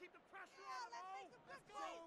keep the pressure Yeah, on him, let's Mo. make some Let's good go. plays.